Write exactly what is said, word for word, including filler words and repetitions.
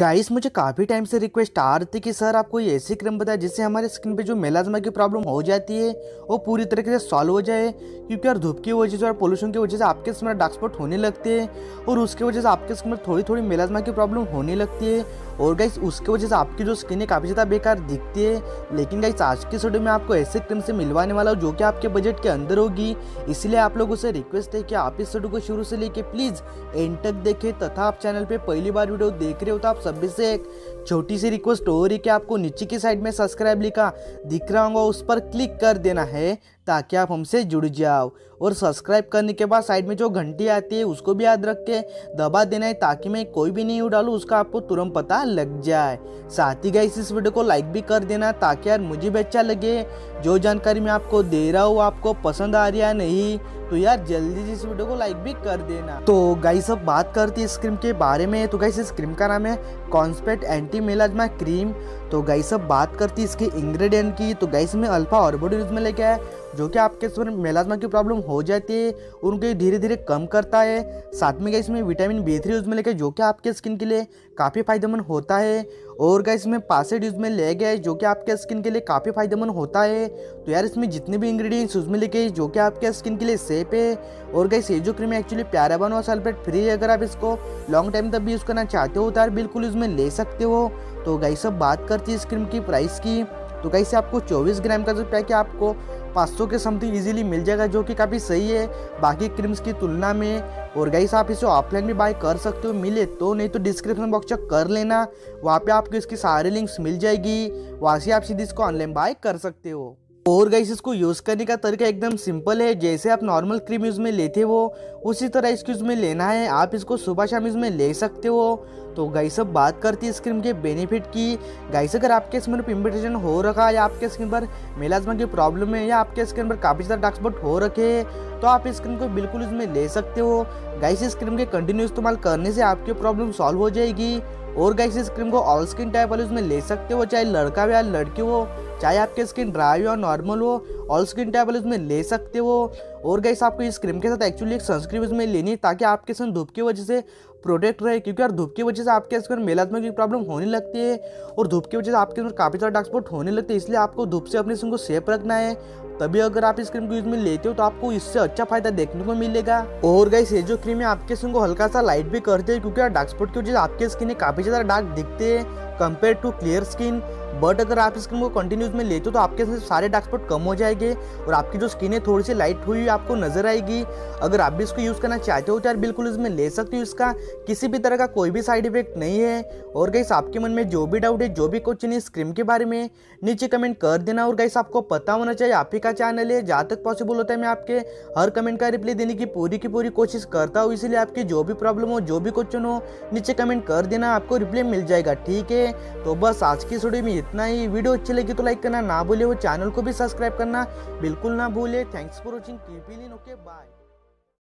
Guys मुझे काफ़ी time से रिक्वेस्ट आ रही थी कि सर आप कोई ऐसी क्रीम बताए जिससे हमारे स्किन पे जो मेलाज्मा की प्रॉब्लम हो जाती है वो पूरी तरीके से सॉल्व हो जाए। क्योंकि यार धूप की वजह से और पोल्यूशन की वजह से आपके स्किन में डार्क स्पॉट होने लगते हैं और उसकी वजह से आपके स्किन में थोड़ी थोड़ी मेलाज्मा की प्रॉब्लम होने लगती है और गाइस उसकी वजह से आपकी जो स्किन है काफ़ी ज़्यादा बेकार दिखती है। लेकिन गाइस आज की वीडियो में आपको ऐसे क्रीम से मिलवाने वाला हूँ जो कि आपके बजट के अंदर होगी। इसलिए आप लोगों से रिक्वेस्ट है कि आप इस वीडियो को शुरू से लेके प्लीज़ एंड तक देखें तथा आप चैनल पे पहली बार वीडियो देख रहे हो तो आप सभी से एक छोटी सी रिक्वेस्ट हो रही है कि आपको नीचे की साइड में सब्सक्राइब लिखा दिख रहा होगा उस पर क्लिक कर देना है ताकि आप हमसे जुड़ जाओ। और सब्सक्राइब करने के बाद साइड में जो घंटी आती है उसको भी याद रख के दबा देना है ताकि मैं कोई भी न्यू डालूँ उसका आपको तुरंत पता लग जाए। साथ ही गाइस इस वीडियो को लाइक भी कर देना ताकि यार मुझे भी अच्छा लगे जो जानकारी मैं आपको दे रहा हूँ आपको पसंद आ रही है नहीं तो यार जल्दी से इस वीडियो को लाइक भी कर देना। तो गाइस अब बात करते हैं इस क्रीम के बारे में। तो गाइस इस क्रीम का नाम है कॉन्सपेक्ट एंटी मेलाज्मा क्रीम। तो गाइस अब बात करती है इसके इंग्रेडिएंट की। तो गाइस में अल्फा ऑर्बिडोल में लेके आया जो कि आपके स्किन में मेलाज्मा की प्रॉब्लम हो जाती है उनको धीरे धीरे कम करता है। साथ में गाइस में विटामिन बी थ्री उसमें लेके जो कि आपके स्किन के लिए काफ़ी फायदेमंद होता है। और गाइस में पासेड यूज में ले गया जो कि आपके स्किन के लिए काफ़ी फायदेमंद होता है। तो यार इसमें जितने भी इंग्रेडिएंट्स उसमें लेके जो कि आपके स्किन के लिए सेफ है। और गाइस ये जो क्रीम है एक्चुअली पैराबन और सल्फेट फ्री है। अगर आप इसको लॉन्ग टाइम तक भी यूज़ करना चाहते हो तो यार बिल्कुल इसमें ले सकते हो। तो गाइस अब बात करती है इस क्रीम की प्राइस की। तो गाइस आपको चौबीस ग्राम का जो पैक है आपको पाँच सौ के समथिंग इजीली मिल जाएगा जो कि काफ़ी सही है बाकी क्रीम्स की तुलना में। और गाइस आप इसे ऑफलाइन भी बाय कर सकते हो मिले तो, नहीं तो डिस्क्रिप्शन बॉक्स चेक कर लेना वहाँ पे आपको इसकी सारे लिंक्स मिल जाएगी वहाँ से आप सीधे इसको ऑनलाइन बाय कर सकते हो। और गाइस इसको यूज़ करने का तरीका एकदम सिंपल है। जैसे आप नॉर्मल क्रीम यूज़ में लेते हो उसी तरह इसको यूज़ में लेना है। आप इसको सुबह शाम यूज़ में ले सकते हो। तो गाइस अब बात करती है इस क्रीम के बेनिफिट की। गाइस अगर आपके स्किन पर पिंपल्स हो रखा है या आपके स्किन पर मेलाज्मा की प्रॉब्लम है या आपके स्किन पर काफ़ी ज़्यादा डार्क स्पॉट हो रखे तो आप इस क्रीम को बिल्कुल इसमें ले सकते हो। गाइस इस क्रीम के कंटिन्यू इस्तेमाल करने से आपकी प्रॉब्लम सॉल्व हो जाएगी। और गाइस इस क्रीम को ऑल स्किन टाइप वाले उसमें ले सकते हो चाहे लड़का हो या लड़की हो चाहे आपके स्किन ड्राई हो या नॉर्मल हो ऑल स्किन टाइप वाले उसमें ले सकते हो। और गाइस आपको इस क्रीम के साथ एक्चुअली एक सनस्क्रीन उसमें लेनी है ताकि आपके स्किन धूप की वजह से प्रोटेक्ट रहे। क्योंकि यार धूप की वजह से आपके स्किन में मेलाज्मा की प्रॉब्लम होने लगती है और धूप की वजह से आपके अंदर काफ़ी सारे डार्क स्पॉट होने लगते हैं। इसलिए आपको धूप से अपने स्किन को सेफ रखना है तभी अगर आप इस क्रीम को यूज में लेते हो तो आपको इससे अच्छा फायदा देखने को मिलेगा। और गाइस ये जो क्रीम है आपके स्किन को हल्का सा लाइट भी करते हैं क्योंकि डार्क स्पॉट की वजह से आपके स्किन काफ़ी ज़्यादा डार्क दिखते हैं compare to clear skin. But अगर आप इस क्रीम को कंटिन्यूज में लेते हो तो आपके स्किन से सारे डार्क स्पॉट कम हो जाएंगे और आपकी जो स्किन है थोड़ी सी लाइट हुई आपको नजर आएगी। अगर आप भी इसको यूज़ करना चाहते हो तो यार बिल्कुल इसमें ले सकते हो। इसका किसी भी तरह का कोई भी साइड इफेक्ट नहीं है। और गाइस आपके मन में जो भी डाउट है जो भी क्वेश्चन है इस क्रीम के बारे में नीचे कमेंट कर देना। और गाइस आपको पता होना चाहिए आप ही का चैनल है जहाँ तक पॉसिबल होता है मैं आपके हर कमेंट का रिप्लाई देने की पूरी की पूरी कोशिश करता हूँ। इसीलिए आपकी जो भी प्रॉब्लम हो जो भी क्वेश्चन हो नीचे कमेंट कर देना आपको रिप्लाई मिल जाएगा। ठीक है तो बस आज की वीडियो में इतना ही। वीडियो अच्छी लगी तो लाइक करना ना भूले वो चैनल को भी सब्सक्राइब करना बिल्कुल ना भूले। Thanks for watching keep it in okay bye.